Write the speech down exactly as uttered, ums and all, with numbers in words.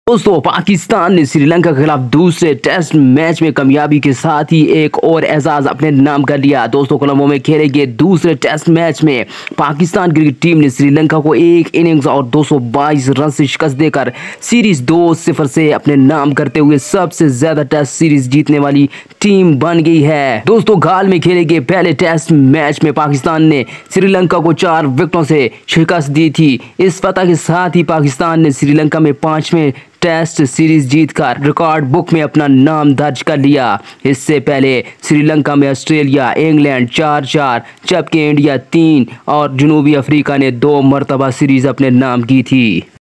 दोस्तों पाकिस्तान ने श्रीलंका के खिलाफ दूसरे टेस्ट मैच में कामयाबी के साथ ही एक और एजाज अपने नाम कर लिया। दोस्तों कोलंबो में खेले गए दूसरे टेस्ट मैच में पाकिस्तान क्रिकेट टीम ने श्रीलंका को एक इनिंग्स और दो सौ बाईस रन से शिकस्त देकर सीरीज दो सिफर से अपने नाम करते हुए सबसे ज्यादा टेस्ट सीरीज जीतने वाली टीम बन गई है। दोस्तों गाल में खेले गए पहले टेस्ट मैच में पाकिस्तान ने श्रीलंका को चार विकेटों से शिकस्त दी थी। इस फतह के साथ ही पाकिस्तान ने श्रीलंका में पांचवें टेस्ट सीरीज जीतकर रिकॉर्ड बुक में अपना नाम दर्ज कर लिया। इससे पहले श्रीलंका में ऑस्ट्रेलिया, इंग्लैंड चार चार, जबकि इंडिया तीन और जनूबी अफ्रीका ने दो मरतबा सीरीज अपने नाम की थी।